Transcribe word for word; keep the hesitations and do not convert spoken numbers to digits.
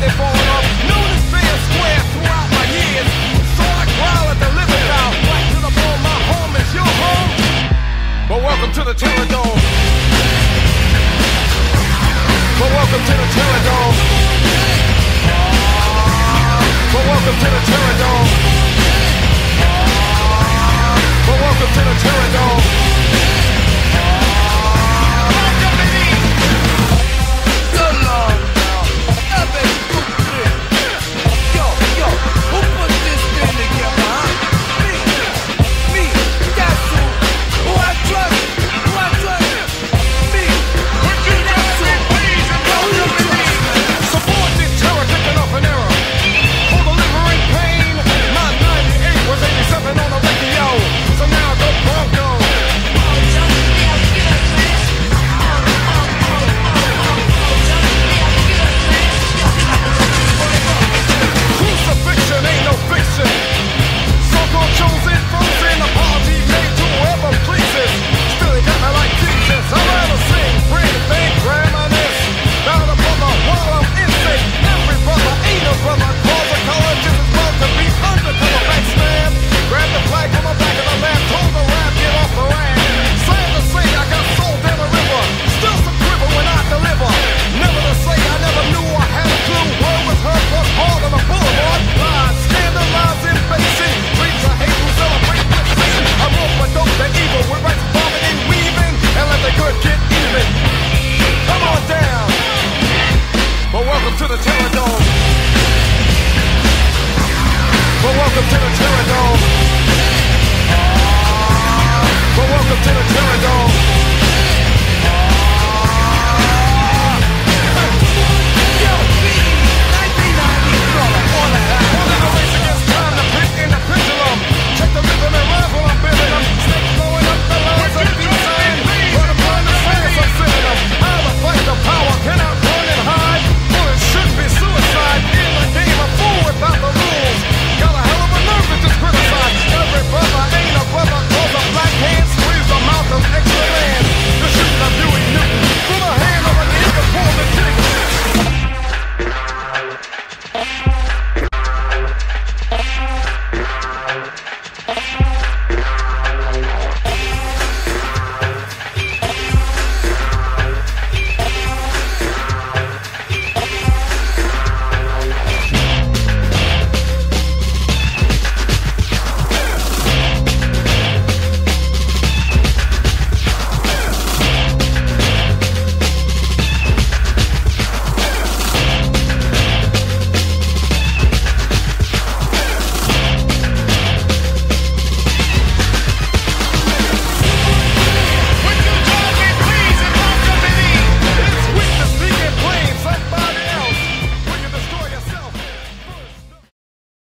they falling off. Known as fair and square throughout my years. So I growl at the living now. Right to the bone, my home is your home. But welcome to the Terrordome. But welcome to the Terrordome. But welcome to the Terrordome. But welcome to the Terrordome. Welcome, baby. So long now. Up and stupid. Yo, yo, who put this thing together, huh? Me. Me. That's who. Who I trust. Who I trust. Me. Would you trust me, please? And welcome, baby. Support this terror taking off an error. For delivering pain. My ninety-eight was eighty-seven on the radio. So now go Broncos. Crucifixion ain't no fiction. So-called chosen, frozen, apology made to whoever pleases. Still he got me like Jesus. I'd rather sing, bring, thank, reminisce. Down a brother while I'm insane. Every brother ain't a brother. Cause the color just as well to be undercover backstab. Grab the flag from the back of the left. Told the rap, get off the rag. Sad to say, I got sold down the river. Still some quiver when I deliver. Never to say I never knew I had a clue. Word was heard plus hard on the boulevard. Lies, scandalizing, facing. Streets of hate who celebrate with sin. I wrote my dope, the evil. With rights bombing and weaving. And let the good get even. Come on down. But welcome to the Terrordome. But welcome to the Terrordome.